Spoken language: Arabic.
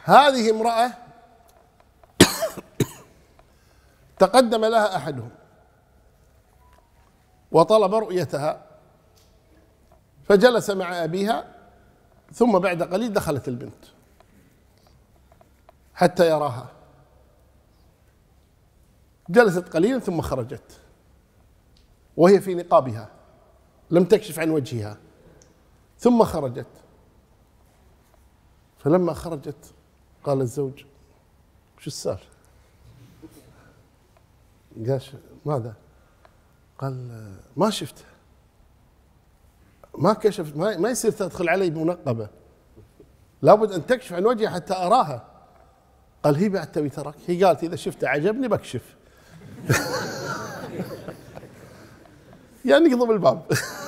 هذه امرأة تقدم لها أحدهم وطلب رؤيتها، فجلس مع أبيها، ثم بعد قليل دخلت البنت حتى يراها. جلست قليلا ثم خرجت وهي في نقابها لم تكشف عن وجهها، ثم خرجت. فلما خرجت قال الزوج: وش السالفة؟ قال: ماذا؟ قال: ما شفته، ما كشف، ما يصير تدخل علي بمنقبة، لابد أن تكشف عن وجهها حتى أراها. قال: هي بعد تبي تراك، هي قالت إذا شفته عجبني بكشف. يعني نقضب الباب.